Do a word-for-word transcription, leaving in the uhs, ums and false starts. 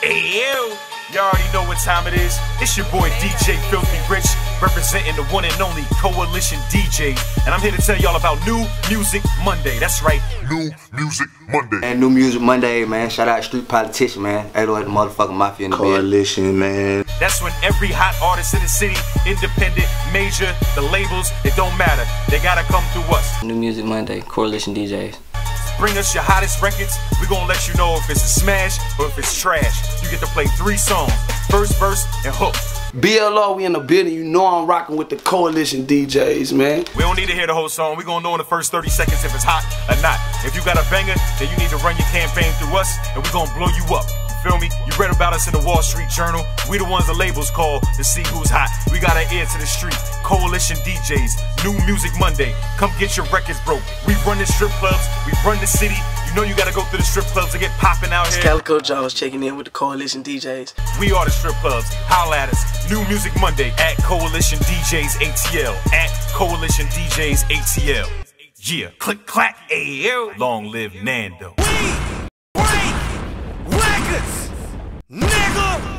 Hey, yo. You already know what time it is. It's your boy D J Filthy Rich, representing the one and only Coalition D Js. And I'm here to tell y'all about New Music Monday. That's right, New Music Monday. And New Music Monday, man. Shout out Street Politician, man. eight oh eight motherfucking Mafia in the Coalition, man. That's when every hot artist in the city, independent, major, the labels, it don't matter. They gotta come through us. New Music Monday, Coalition D Js. Bring us your hottest records. We gonna let you know if it's a smash or if it's trash. You get to play three songs, first verse and hook. B L O, we in the building. You know I'm rocking with the Coalition D Js, man. We don't need to hear the whole song. We gonna know in the first thirty seconds if it's hot or not. If you got a banger, then you need to run your campaign through us, and we gonna blow you up. Feel me? You read about us in the Wall Street Journal. We the ones the labels call to see who's hot. We got our ear to the street. Coalition D Js, New Music Monday. Come get your records broke. We run the strip clubs. We run the city. You know you gotta go through the strip clubs to get popping out here. Calico Jones checking in with the Coalition D Js. We are the strip clubs. Holla at us. New Music Monday at Coalition D Js A T L. At Coalition D Js A T L. Yeah, click clack, ayo. Long live Nando. We break records, nigga.